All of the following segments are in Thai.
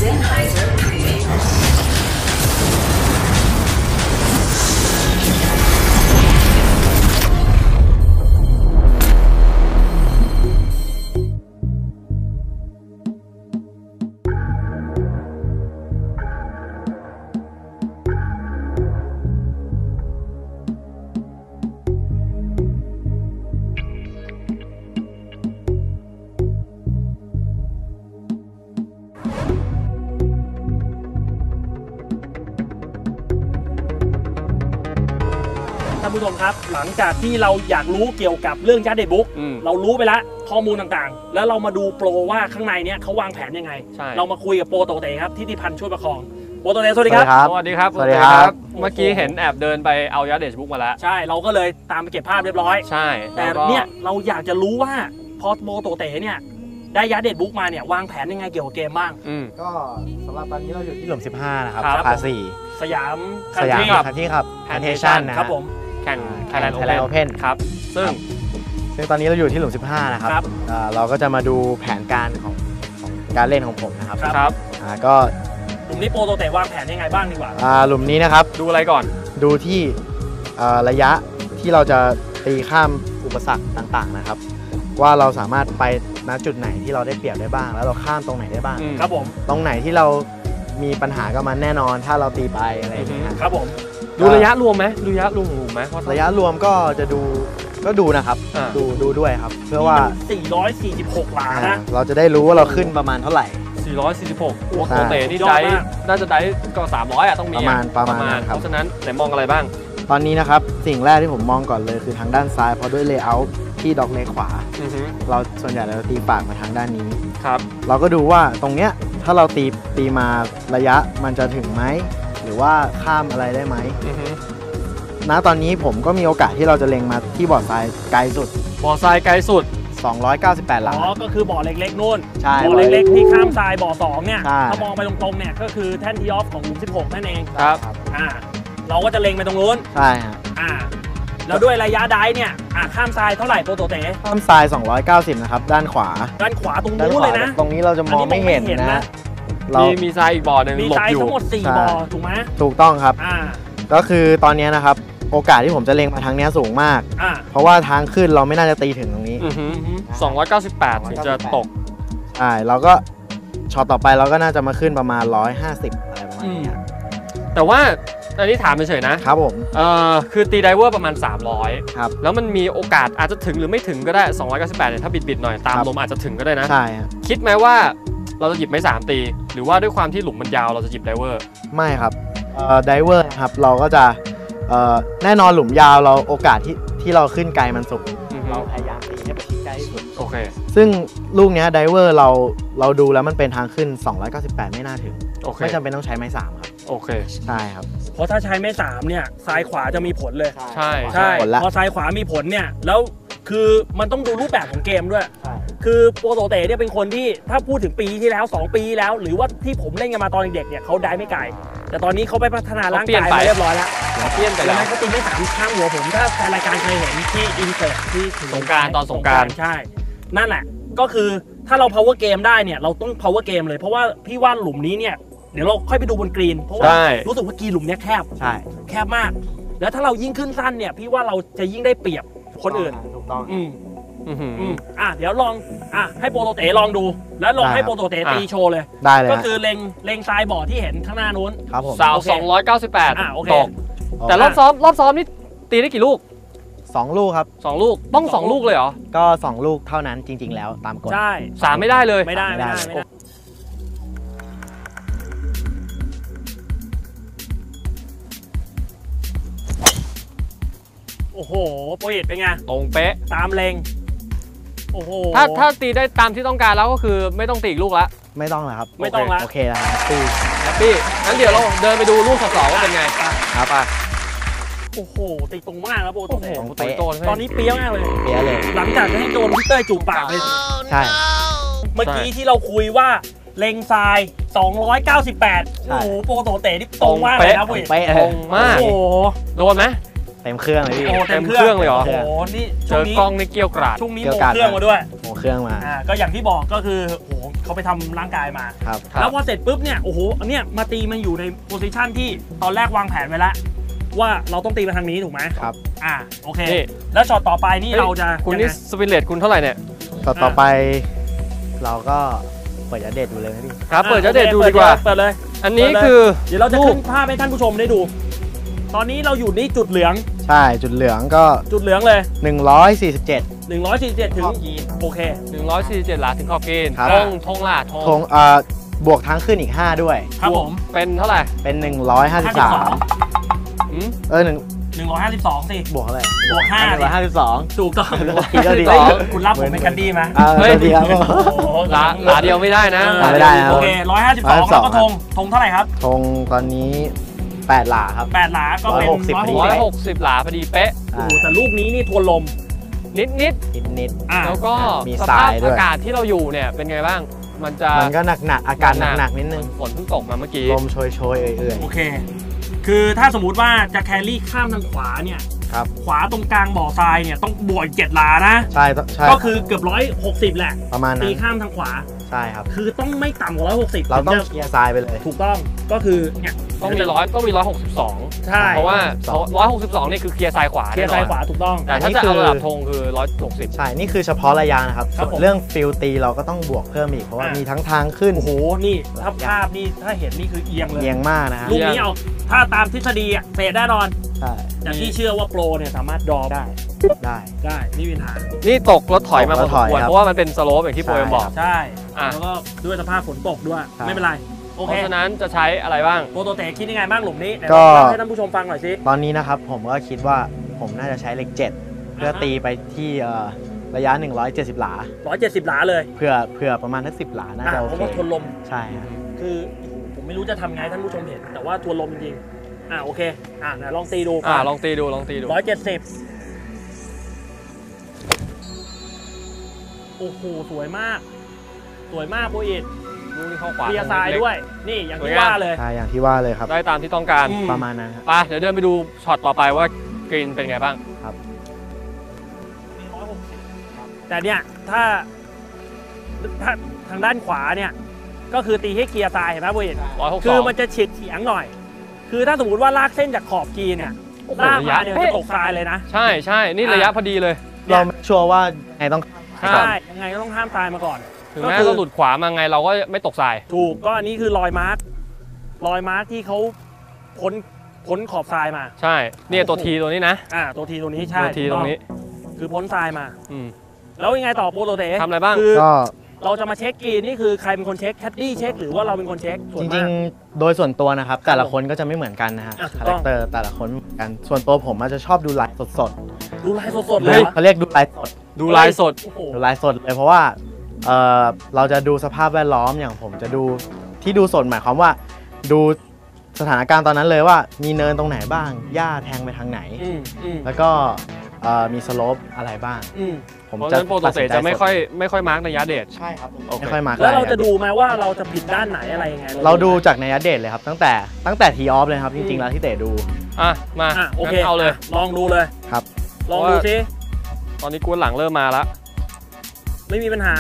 Sennheiser Premium. ท่านผู้ชมครับหลังจากที่เราอยากรู้เกี่ยวกับเรื่องยัดเดทบุ๊กเรารู้ไปแล้วข้อมูลต่างๆแล้วเรามาดูโปรว่าข้างในเนี้ยเขาวางแผนยังไงเรามาคุยกับโปรโตเตครับทิติพันธ์ช่วยประคองโปรโตเตสวัสดีครับสวัสดีครับสวัสดีครับเมื่อกี้เห็นแอบเดินไปเอายัดเดทบุ๊กมาแล้วใช่เราก็เลยตามไปเก็บภาพเรียบร้อยใช่แต่เนี่ยเราอยากจะรู้ว่าพอโปรโตเตเนี่ยได้ยัดเดทบุ๊กมาเนี่ยวางแผนยังไงเกี่ยวกับเกมบ้างก็สำหรับตอนนี้เราอยู่ที่หลุม15นะครับพา4 สยามคันที่ครับแพนเทชั่นนะครับผมแข่ง Thailand Open ครับซึ่งตอนนี้เราอยู่ที่หลุม15นะครับเราก็จะมาดูแผนการของการเล่นของผมนะครับก็หลุมนี้โปรโตเตวางแผนยังไงบ้างดีกว่าหลุมนี้นะครับดูอะไรก่อนดูที่ระยะที่เราจะตีข้ามอุปสรรคต่างๆนะครับว่าเราสามารถไปณจุดไหนที่เราได้เปรียบได้บ้างแล้วเราข้ามตรงไหนได้บ้างครับผมตรงไหนที่เรามีปัญหากับมันแน่นอนถ้าเราตีไปอะไรอย่างเงี้ยครับผมดูระยะรวมไหมดูระยะรวมของหลุมไหมระยะรวมก็จะดูนะครับดูด้วยครับเพื่อว่า 446 หลานะเราจะได้รู้ว่าเราขึ้นประมาณเท่าไหร่ 446โอ้โหเตะนี่ได้น่าจะได้ก็300อ่ะต้องมีประมาณเพราะฉะนั้นไหนมองอะไรบ้างตอนนี้นะครับสิ่งแรกที่ผมมองก่อนเลยคือทางด้านซ้ายเพราะด้วยเลเยอร์ที่ด็อกเล็กขวาเราส่วนใหญ่เราตีปากมาทางด้านนี้ครับเราก็ดูว่าตรงเนี้ยถ้าเราตีมาระยะมันจะถึงไหมหรือว่าข้ามอะไรได้ไหมณตอนนี้ผมก็มีโอกาสที่เราจะเล็งมาที่บ่อทรายไกลสุดบ่อทรายไกลสุด 298 หลาก็คือบ่อเล็กๆนู่นบ่อเล็กๆที่ข้ามทรายบ่อ2เนี่ยถ้ามองไปตรงๆเนี่ยก็คือแท่นทีออฟของหลุม16นั่นเองครับเราก็จะเล็งไปตรงนู้นใช่ครับแล้วด้วยระยะได้เนี่ยข้ามทรายเท่าไหร่โปรโตเตข้ามทราย290นะครับด้านขวาตรงนู้นเลยนะตรงนี้เราจะมองไม่เห็นนะมีทรายอีกบ่อหนึ่งหลบอยู่มีทรายทั้งหมด4บ่อถูกไหมถูกต้องครับก็คือตอนนี้นะครับโอกาสที่ผมจะเล็งมาทางนี้สูงมากเพราะว่าทางขึ้นเราไม่น่าจะตีถึงตรงนี้ 298ถึงจะตกใช่เราก็ช็อตต่อไปเราก็น่าจะมาขึ้นประมาณ150อะไรประมาณนี้แต่ว่าอันนี้ถามเฉยๆนะครับผมคือตีไดเวอร์ประมาณ300 ครับแล้วมันมีโอกาสอาจจะถึงหรือไม่ถึงก็ได้298เนี่ยถ้าบิดหน่อยตามลมอาจจะถึงก็ได้นะใช่คิดไหมว่าเราจะหยิบไม้3ตีหรือว่าด้วยความที่หลุมมันยาวเราจะหยิบไดเวอร์ไม่ครับไดเวอร์ครับเราก็จะแน่นอนหลุมยาวเราโอกาสที่เราขึ้นไกลมันสูงเราพยายามตีให้ไปชิดใกล้ที่สุดโอเคซึ่งลูกนี้ไดเวอร์เราดูแล้วมันเป็นทางขึ้น298ไม่น่าถึงไม่จำเป็นต้องใช้ไม้3ครับโอเคใช่ครับเพราะถ้าใช้ไม้3เนี่ยซ้ายขวาจะมีผลเลยใช่พอซ้ายขวามีผลเนี่ยแล้วคือมันต้องดูรูปแบบของเกมด้วยคือโปรโตเตเนี่ยเป็นคนที่ถ้าพูดถึงปีที่แล้ว2ปีแล้วหรือว่าที่ผมเล่นกันมาตอนเด็กเนี่ยเขาได้ไม่ไกลแต่ตอนนี้เขาไปพัฒนาร่างกายมาเรียบร้อยแล้วเปลี่ยนไปแล้วเขาตีไม่3ข้างหัวผมถ้าแฟนรายการเคยเห็นที่อินเสิร์ตที่สงกรานต์ตอนสงกรานต์ใช่นั่นแหละก็คือถ้าเรา power game ได้เนี่ยเราต้อง power game เลยเพราะว่าพี่ว่าหลุมนี้เนี่ยเดี๋ยวเราค่อยไปดูบนกรีนเพราะว่ารู้สึกว่ากรีนหลุมนี้แคบแคบมากแล้วถ้าเรายิ่งขึ้นสั้นเนี่ยพี่ว่าเราจะยิ่งได้เปรียบคนอื่นถูกต้องเดี๋ยวลองให้โปรโตเตลองดูแล้วลองให้โปรโตเตตีโชว์เลยได้เลยก็คือเล็งทรายบ่อที่เห็นข้างหน้านู้นครับผมสาว298ตกแต่รอบซ้อมนี่ตีได้กี่ลูก 2ลูกครับ 2ลูกต้อง2ลูกเลยเหรอก็2ลูกเท่านั้นจริงๆแล้วตามกฎใช่ 3ไม่ได้เลยไม่ได้โอ้โหโปรเจกต์เป็นไงตรงเป๊ะตามเลงโอ้โหถ้าตีได้ตามที่ต้องการแล้วก็คือไม่ต้องตีอีกลูกละไม่ต้องแล้วครับไม่ต้องแล้วโอเคแล้วแฮปปี้งั้นเดี๋ยวเราเดินไปดูลูกสองว่าเป็นไงครับโอ้โหตีตรงมากแล้วโปรโตเตตอนนี้เปี้ยมากเลยหลังจากให้โดนพี่เต้ยจูบปากเลยใช่เมื่อกี้ที่เราคุยว่าเล็งทราย298โอ้โหโปรโตเตนี่ตรงมากเลยนะเป๊ะตรงมากโดนไหมเต็มเครื่องเลยพี่โอ้เต็มเครื่องเลยเหรอโอ้โหนี่เจช่วองนี้กล้องนี่เกรี้ยวกราดช่วงนี้เกี่โมยวกับเครื่องมาด้วยโอ้เครื่องมาก็อย่างที่บอกก็คือโอ้โหเขาไปทำร่างกายมาครับแล้วพอเสร็จปุ๊บเนี่ยโอ้โหอันเนี้ยมาตีมันอยู่ในโพซิชันที่ตอนแรกวางแผนไว้แล้วว่าเราต้องตีมาทางนี้ถูกไหมครับโอเคนี่แล้วช็อตต่อไปนี่เราจะคุณยังนี่ไงสปินเลตคุณเท่าไหร่เนี่ยต่อไป เราก็เปิดยาเด็ดดูเลยนะพี่ครับเปิดจะเด็ดดูโอคดีกว่าเปิดเลยอันนี้เปิดเลยคือเดี๋ยวเราจะขึ้นภาพให้ท่านผู้ชมได้ดู ตอนนี้เราอยู่นี่จุดเหลืองใช่จุดเหลืองก็จุดเหลืองเลย 147 147 ถึงขอบยีนโอเค 147 หลาถึงขอบเกณฑ์ครับธงล่ะธธงบวกทั้งขึ้นอีก 5 ด้วยครับผมเป็นเท่าไหร่เป็น 153 อืม 152สิบวกอะไรบวก5 152 ถูกต้องทีเดียวดีเฮ้ยคุณรับผมเป็นแคนดี้ไหมเฮ้ยดีครับโอ้โหหลาเดียวไม่ได้นะไม่ได้นะโอเค152แล้วก็ธงเท่าไหร่ครับธงตอนนี้ 8 หลาครับ 8 หลาก็เป็น 160 160 หลาพอดีเป๊ะโอ้โหแต่ลูกนี้นี่ทวนลมนิดนิดๆ แล้วก็มีสทราภาพยด้วยอากาศที่เราอยู่เนี่ยเป็นไงบ้าง มันจะมันก็หนักๆอากาศหนักๆนิดนึงฝนเพิ่งตกมาเมื่อกี้ลมโชยๆเอื่อยโอเค คือถ้าสมมุติว่าจะแครี่ข้ามทางขวาเนี่ยๆครับขวาตรงกลางบ่อทรายเนี่ยต้องบวกอีก7 หลานะใช่ใช่ก็คือเกือบ160แหละประมาณนั้ตีนข้ามทางขวาใช่ครับคือต้องไม่ต่ำกว่า160 เราต้องถึจะเคลียร์ทรายไปเลยถูกต้องก็คือเนี่ยต้องมี162 ใช่เพราะว่า162นี่คือเคลียร์ซ้ายขวาเคลียร์ซ้ายขวาถูกต้องแต่ถ้าจะเอาระดับธงคือ160 ใช่นี่คือเฉพาะระยะนะครับครับส่วนผมเรื่องฟิลตีเราก็ต้องบวกเพิ่มอีกเพราะว่ามีทั้งทางขึ้นโอ้โหนี่ถ้าภาพนี่ถ้าเห็นนี่คือเอียงเลยเอียงมากนะฮะลูกนี้เอาถ้าตามทฤษฎีอะเตะแน่นอนใช่แต่ที่เชื่อว่าโปรเนี่ยสามารถดรอได้ได้ไม่มีปัญหานี่ตกแล้วถอยมาพอสมควรตกแล้วถอยครับเพราะว่ามันเป็นสโลปอย่างที่โปรยบอกใช่อ่ะแล้วก็ด้วยสภาพฝนตกด้วยใช่ไม่เป็นไรโอเพเคราะฉะนั้นจะใช้อะไรบ้างโปรโตเตะคิดยังไงบ้างหลุมนี้ไหนก็ลองเล่าให้ท่านผู้ชมฟังหน่อยสิตอนนี้นะครับผมก็คิดว่าผมน่าจะใช้เลข7เพื่อตีไปที่ระยะ 170 หลา 170 หลาเลยเผื่อประมาณสัก10 หลาน่าจะโอเพราะเคว่าทวนลมใช่ครับคือผมไม่รู้จะทำไงท่านผู้ชมเห็น แต่ว่าทวนลมจริงๆโอเคไหนลองตีดูลองตีดู 170โอ้โหสวยมากโบอิดลูกนี้เข้าขวาเคลียร์ทรายด้วย นี่อย่างที่ว่าเลยใช่อย่างที่ว่าเลยครับได้ตามที่ต้องการอืมประมาณนั้นครับไปเดี๋ยวเดินไปดูช็อตต่อไปว่ากรีนเป็นไงบ้างแต่เนี่ยถ้าทางด้านขวาเนี่ยก็คือตีให้เคลียร์ทรายเห็นไหมโบอิด 162 คือมันจะเฉียงหน่อย คือถ้าสมมติว่าลากเส้นจากขอบกรีนเนี่ยโอ้โหลากมาเนี่ยระยะจะตกทรายเลยนะใช่นี่ระยะพอดีเลยเราไม่ชัวร์ว่าไงต้องใช่ใช่ ยังไงก็ต้องห้ามทรายมาก่อนถึงแม้เราหลุดขวามาไงเราก็ไม่ตกทรายถูก ก็อันนี้คือรอยมาร์คที่เขาพ้นขอบทรายมาใช่เนี่ยตัวทีตัวนี้นะตัวทีตัวนี้ใช่ตัวทีตรงนี้คือพ้นทรายมาอืมแล้วยังไงต่อโปรโตเตทำอะไรบ้างคือก็เราจะมาเช็คกรีนนี่คือใครเป็นคนเช็คแคดดี้เช็คหรือว่าเราเป็นคนเช็คส่วนจมากริงๆ โดยส่วนตัวนะครับ แต่ละคนก็จะไม่เหมือนกันนะฮะถูกคาต้แรองคเตอร์แต่ละคนไม่เหมือนกัน ส่วนตัวผมอาจจะชอบดูไลฟ์สดดูลายสดๆๆเลยเหรอเขาเรียกดูไลฟ์สดดูลายสดโอ้โหดูไลฟ์สดเลยเพราะว่าเราจะดูสภาพแวดล้อมอย่างผมจะดูที่ดูสดหมายความว่า ดูสถานการณ์ตอนนั้นเลยว่ามีเนินตรงไหนบ้างหญ้าแทงไปทางไหน แล้วก็มีสโลปอะไรบ้าง ผมเพราะจะฉะนั้นโปรโตเตจะไม่ค่อยมาร์กระยะเดชใช่ครับโอเคไม่ค่อยมาแล้วเราจะดูไหมว่าเราจะผิดด้านไหนอะไรยังไงเราดูจากในยัดเดทเลยครับตั้งแต่ทีออฟเลยครับจริงๆแล้วที่เตะดูมาโอเคงั้นเอาเลยลองดูเลยครับลองดูสิตอนนี้กวนหลังเริ่มมาแล้วไม่มีปัญหา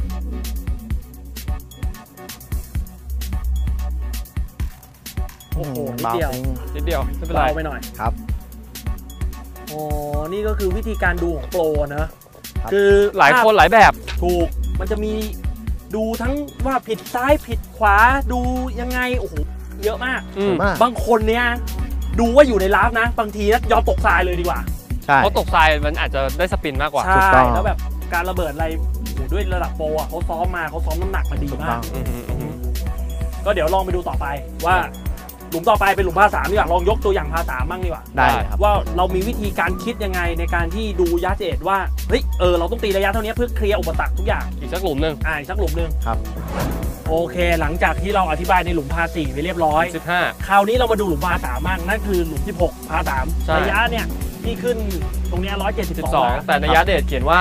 โอ้โหนิดเดียวนิดเดียวไม่เป็นไรเบาไปหน่อยครับโอ้นี่ก็คือวิธีการดูของโปรนะครับคือหลายคนหลายแบบถูก มันจะมีดูทั้งว่าผิดซ้ายผิดขวาดูยังไง โอ้โห เยอะมากอืมมากบางคนเนี่ยดูว่าอยู่ในลาฟนะ บางทีนะยอมตกทรายเลยดีกว่าใช่เพราะตกทรายมันอาจจะได้สปินมากกว่าใช่ถูกต้องแล้วแบบการระเบิดอะไรโอ้โหด้วยระดับโปรอ่ะเขาซ้อมน้ำหนักมาดีถูกมาต้กองก็เดี๋ยวลองไปดูต่อไปว่าหลุมต่อไปเป็นหลุมพาสามดีกว่าลองยกตัวอย่างพาสามบ้างดีกว่าได้เลยครับว่าเรามีวิธีการคิดยังไงในการที่ดูยัดเจดว่าเฮ้ยเราต้องตีระยะเท่านี้เพื่อเคลียร์อุปสรรคทุกอย่างอีกสักหลุมหนึ่งอีกสักหลุมหนึ่งครับโอเค หลังจากที่เราอธิบายในหลุมพาสี่ไปเรียบร้อย 15 คราวนี้เรามาดูหลุมพาสามบ้างนั่นคือหลุมที่6พาสามใช่ระยะเนี่ยที่ขึ้นตรงเนี้ย172 12 แต่ระยะเดชเขียนว่า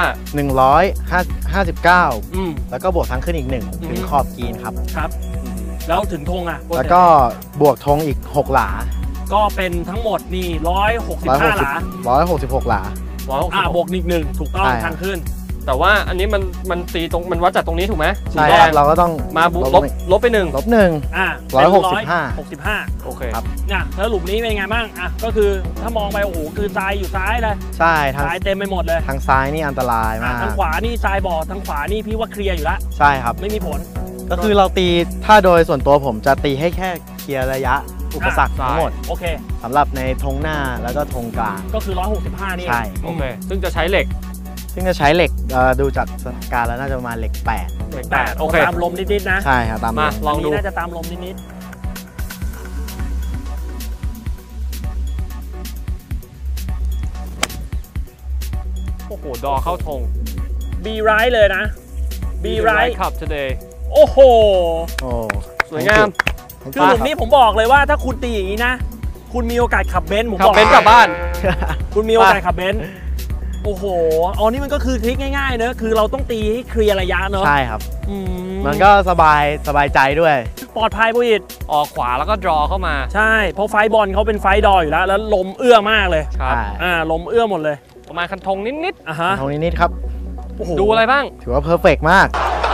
159 อืมแล้วก็บวกทั้งขึ้นอีก1ถึงขอบกรีนครับครับ แล้วถึงธงอ่ะแล้วก็บวกธงอีก6 หลาก็เป็นทั้งหมดนี่165 หลา 166 หลาบวกอีกหนึ่งถูกต้องใช่ทางขึ้นแต่ว่าอันนี้มันตีตรงมันวัดจากตรงนี้ถูกไหมสีใช่แดครังบเราก็ต้องมาลบไป1 ลบหนึ่ง 165 65 โอเคครับเนี่ยแล้วหลุมนี้เป็นไงบ้างก็คือถ้ามองไปโอ้โหคือทรายอยู่ซ้ายเลยใช่ทางทรายเต็มไปหมดเลยทางซ้ายนี่อันตรายมากทางขวานี่ทรายบ่อทางขวานี่พี่ว่าเคลียร์อยู่แล้วใช่ครับไม่มีผลก็คือเราตีถ้าโดยส่วนตัวผมจะตีให้แค่เคลียร์ระยะอุปสรรคทั้งหมดโอเคสำหรับในธงหน้าแล้วก็ธงกลางก็คือ165นี่ใช่โอเคซึ่งจะใช้เหล็กซึ่งจะใช้เหล็กดูจากสถานการณ์แล้วน่าจะประมาณเหล็กโอเคตามลมนิดๆนะ 8 ใช่ครับตามมาลองดูนนี้น่าจะตามลมนิดโอ้โหดอเข้าธงๆ B right เลยนะ B right ขับ today โอ้โหโอ้สวยงามคือหลุมนี้ผมบอกเลยว่าถ้าคุณตีอย่างนี้นะ คุณมีโอกาสขับเบนซ์ผมขับบ อกเบนซ์กลับบ้านคุณมีโอกาสขับเบนซ์โอ้โหนี่มันก็คือทริคง่ายๆเนอะคือเราต้องตีให้เคลียร์ระยะเนอะใช่ครับอืมันก็สบายใจด้วยปลอดภัยผู้อิดออกขวาแล้วก็ดรอเข้ามาใช่เพราะไฟบอลเขาเป็นไฟดออยู่แล้วแล้วลมเอื้อมากเลยครับใช่ลมเอื้อหมดเลยประมาณคันธงนิดฮะตรงนี้นิดครับโอ้โหๆดูอะไรบ้างถือว่าเพอร์เฟกมาก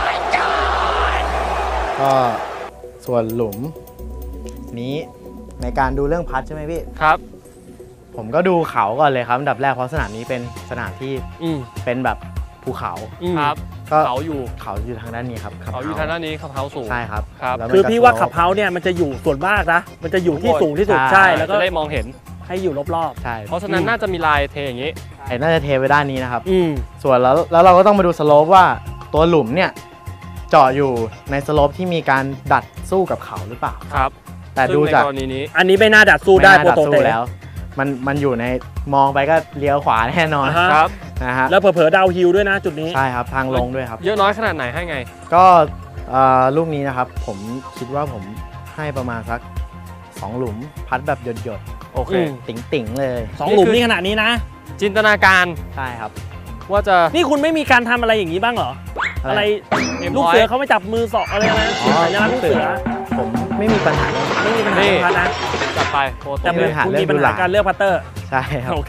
ก็ส่วนหลุมนี้ในการดูเรื่องพัดใช่ไหมพี่ครับผมก็ดูเขาก่อนเลยครับอันดับแรกเพราะสนามนี้เป็นสนามที่อืมเป็นแบบภูเขาครับก็เขาอยู่เขาอยู่ทางด้านนี้ครับเขาอยู่ทางด้านนี้ขับเฮาสูงใช่ครับครับแล้วมันคือก็พี่ว่าโซขับเฮาเนี่ยมันจะอยู่ส่วนมากนะมันจะอยู่ที่สูงที่สุดใช่ใช่แล้วก็จะได้มองเห็นให้อยู่รอบใช่เพราะฉะนั้นน่าจะมีลายเทอย่างนี้ไอ้น่าจะเทไปด้านนี้นะครับๆอืมส่วนแล้วเราก็ต้องมาดูสโลปว่าตัวหลุมเนี่ยเจาะอยู่ในสโลปที่มีการดัดสู้กับเขาหรือเปล่าครับแต่ดูจากซึ่งในกรณีนี้อันนี้ไม่น่าดัดสู้ได้ม่โปรน่าโตดัดเตสู้แล้ว มันอยู่ในมองไปก็เลี้ยวขวาแน่นอนอ่าฮะครับนะฮะแล้วเผลอๆดาวฮิลด้วยนะจุดนี้ใช่ครับทางลงด้วยครับเยอะน้อยขนาดไหนให้ไงก็ลูกนี้นะครับผมคิดว่าผมให้ประมาณสัก2 หลุมพัดแบบหยดโอเคอืมๆติ๋งๆเลย 2 หลุมนี่ขนาดนี้นะจินตนาการใช่ครับว่าจะนี่คุณไม่มีการทำอะไรอย่างนี้บ้างเหรอ อะไร M ลูกเสือเขาไม่จับมือสอกอะไรนะอ๋อสัญลักษณ์ลูกเสือผมไม่มีปัญหาเรื่องไม่มีปัญหานี่พัดนะจัดไปโปรโตแต่เตมือคุณมีปัญหาการเลือกพัตเตอร์ใช่ครับโอเค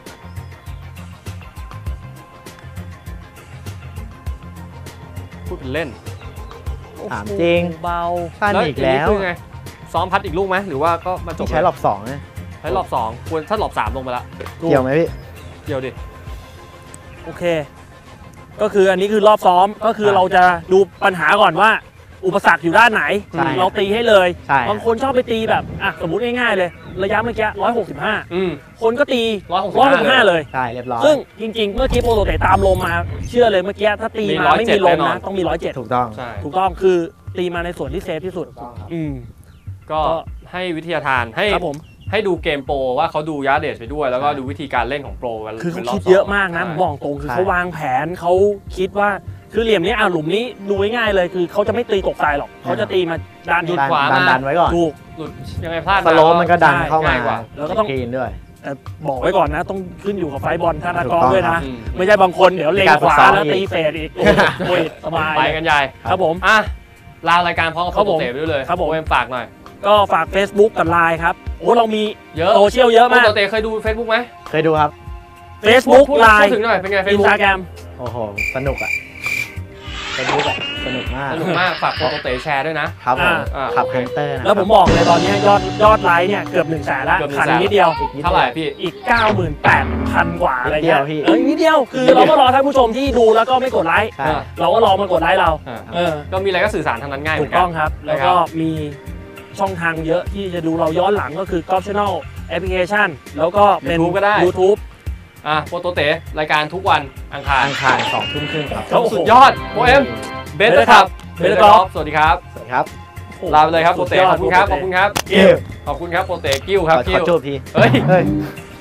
พูดเป็นเล่นถามจริงเบาสั้นอีกแล้วย่างนี้คือไงซ้อมพัดอีกลูกไหมหรือว่าก็มาจบที่ใช้รอบ2เนี่ยใช้รอบ2ควรถ้ารอบ3ลงไปละเกี่ยวไหมพี่เดี๋ยวดิโอเค ก็คืออันนี้คือรอบซ้อมก็คือเราจะดูปัญหาก่อนว่า อุปสรรคอยู่ด้านไหนใช่เราตีให้เลยใช่บางคนชอบไปตีแบบสมมุติง่ายๆเลย ระยะเมื่อกี้165 อืมคนก็ตี 165 เลยใช่เรียบร้อยซึ่งจริงๆ เมื่อกี้โปรโตเตตามลมมา เชื่อเลยเมื่อกี้ถ้าตีมีมาไม่มีลม 107แน่นอนะนต้องมี107 ถูกต้องใช่ถูกต้องคือตีมาในส่วนที่เซฟที่สุด อืมก็ให้วิทยาทานให้ครับผมให้ดูเกมโปรว่าเขาดูยาเดชไปด้วย แล้วก็ดูวิธีการเล่นของโปรคือเขาป็นรบคิดสงเยอะมากนะใช่ผมบอกตรงคือใช่เขาวางแผนเขาคิดว่าคือเหลี่ยมนี้หลุมนี้ดูง่ายๆเลยคือเขาจะไม่ตีตกทรายหรอกเขาจะตีมาด้านหยุนี้ดขวามาดันไว้ก่อนถูกหลุดยังไงพลาดสโลปมันก็ดันใช่เข้ามาง่ายกว่าแล้วก็ต้องกรีนด้วยแต่บอกไว้ก่อนนะ ต้องขึ้นอยู่กับไฟบอลท่านักกอล์ฟถูกต้องด้วยนะอืมไม่ใช่บางคนเดี๋ยวเล็งมีการขวาฝึกซ้อมแล้วอีกตีเฟดอีกโอ้ยสบายไปกันใหญ่ครับผมอ่ะลารายการพร้อมกับครับโปผรมเตไปด้วยเลยครับผมเวมฝากหน่อยก็ฝาก Facebook กับ Line ครับโอ้เรามีเยอะโซเชียลเยอะมากโปรเตเคยดู Facebook ไหมเคยดูครับ Facebook พูด Line ถึงหน่อยเป็นไงอิน Facebook สตาแกรมโอ้โห สนุกอ่ะสนุกอ่ะสนุกมากสนุกมากฝากโปรเตแชร์ด้วยนะครับผม ขับโอเคฮันเตอร์นะแล้วผมบอกเลยตอนนี้ยอดไลค์เนี่ยเกือบ100,000แล้วเกือบ100,000 ขันนิดเดียวเท่าไหร่พี่อีก 98,000 กว่าอะไรเงี้ยนิดเดียวพี่นิดเดียวคือเราก็รอท่านผู้ชมที่ดูแล้วก็ไม่กดไลค์ใช่เราก็รอมากดไลค์เราอ่าเออก็มีอะไรก็สื่อสารทางนั้นง่ายเหถูมือก นกัต้องครับ แล้วก็มีช่องทางเยอะที่จะดูเราย้อนหลังก็คือ Golf Channel แอปพลิเคชัน แล้วก็เป็น YouTube ก็ได้ YouTube โปรเตรายการทุกวันอังคารอังคาร2 ทุ่มครึ่งครับโอ้โหสุดยอดโปรเอ็มเบสเลยครับเบสเลยครับสวัสดีครับสวัสดีครับลาไปเลยครับโปรเตขอบคุณครับขอบคุณครับเย้ขอบคุณครับโปรเตกิ้วครับขอกิ้วจูบทีเฮ้ยเฮ้ย